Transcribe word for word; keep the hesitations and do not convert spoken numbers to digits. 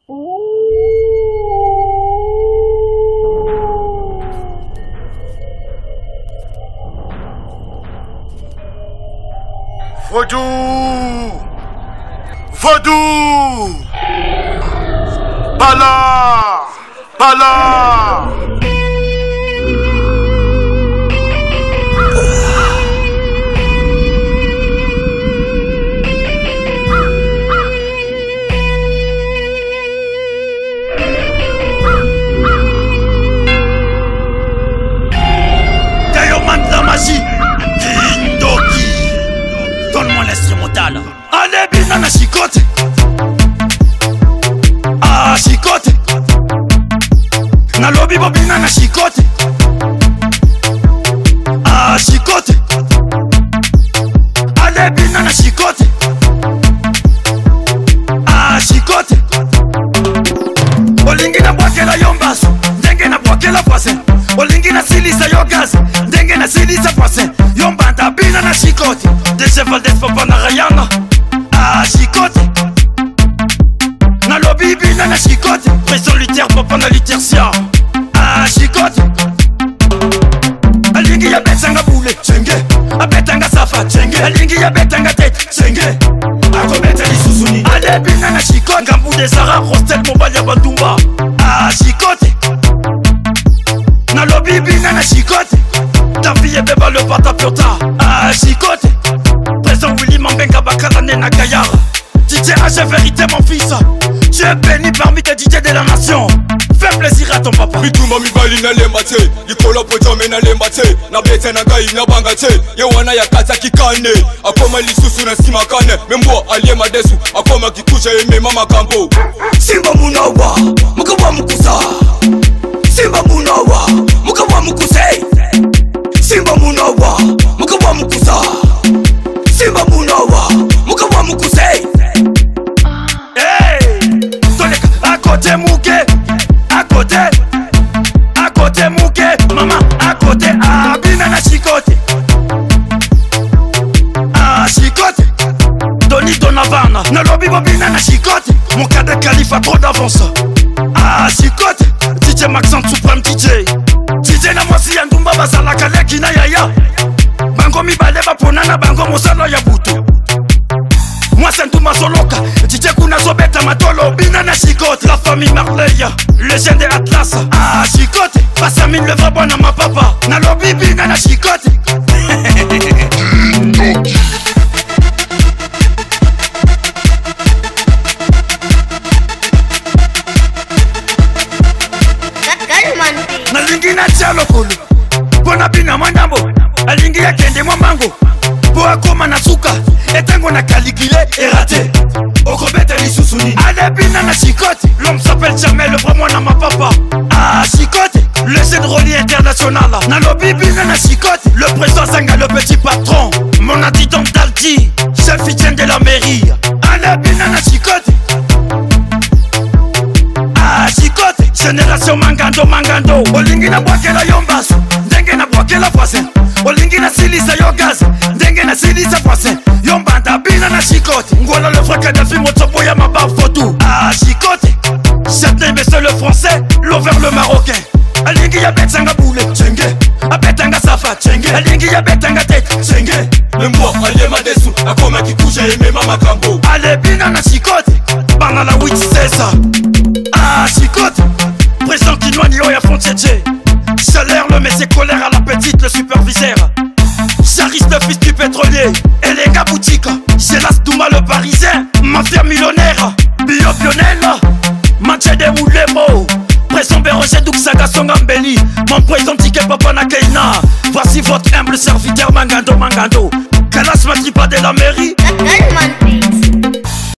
Vodou! Vodou! Bala! Bala! Diamond la magie! Kindoki! Donne-moi l'instrumental. Allez, binana chicote. Ah, chicote. Na lobby bo binana chicote. Ah, chicote. Allez, binana chicote. Ah, chicote. Olingi na bwakela yombaso. Ndenge na bwakela poise. Olingi na silisa yo gaz. Ndenge na silisa poise. Yombanda binana chicote. Des chevals d'espoir na Rayana. Ah, chicote. Na lobby binana chicote. Pression lutère papa na lutercia. Ah, chicote. Alingi ya betanga boule chenge. Abetanga safa chenge. Alingi ya betanga tete chenge. Akobeta lisusuni. Ale binana chicote. Ngambu de Zara Rostel mobile ya Bandumba. Ah, chicote. Na lobby binana chicote. Ta fille beba le pata piota. Ah, chicote. Présent Willy Mambenga Bakalane na Gaillard. D J H vérité mon fils. Tu es béni parmi tes D J de la nation. Fais plaisir à ton papa. Bituma mibali na lembate. Ikola pojame na lembate. Na bete na gai na bangate. Yewana ya kata kikane. Akoma lisusu na simakane. Membo aliema desu. Akoma kikusha eme mama kambo. Simba munawa mukawa mukusa. Simba munawa mukawa mukuse. Simba munawa mukawa mukusa. Simba munawa mukawa mukuse. Hey, toleka à côté mouke, à côté, à côté mouke, maman à côté, ah binana chicote, ah chicote, Tony Donovan, na lobby bo binana chicote, mon cas de calife a trop d'avance, ah chicote, D J Maxent Supreme D J, D J na mwasi ya ndumba basala kaleki na yaya, bango mibale baponana bango mosalo ya butu. Moi c'est tout ma soloka. D J Kuna Sobeta Matolo. Binana chicote. La famille Marley. Légende Atlas. Ah chicote. Passamine le vrai bon à ma papa. Na lobby binana chicote. Na lingi na chalo kulu. Bona bina mandambo. Alingi ya kende mwamango. Boa koma na suka. Etango na caligulé et raté. Okobete lisusuni. Allez binana chicote. L'homme s'appelle Jamel, le vrai moi na ma papa. Ah chicote. Le jeune relié international. Na lobby binana chicote. Le président Sanga, le petit patron. Mon adjudant Dalti. Chef Etienne de la mairie. Allez binana chicote. Ah chicote. Génération Mangando Mangando. Olingi na bwakela yombaso. Ndenge na bwakela poise. Olingi na silisa yo gaz. Ndenge na silisa poise. Yombanda binana chicote. Ngwala le frère Kadhafi motobo ya maba photo. Ah chicote. Châtenay monsieur le français. L'over le marocain. Alingi ya betanga boule chenge. Abetanga safa chenge. Alingi ya betanga tete chenge. Membo aliema desu. Akoma kikusha eme mama kambo. Ale binana chicote. Bana la huit seize. Ah chicote. Présent Kinoani Oya Fontieche. Chaleur le messier colère à la petite le superviseur. Charis le fils du pétrolier. Et les gars boutique. Gélas Douma le parisien. Mafia millionnaire. Bio Pionel. Manche de Moulemo. Présent Béroger Duxaga Songambeli. Mon président Ticket Papa Nakeina. Voici votre humble serviteur Mangando Mangando. Kalas Matripa de la mairie.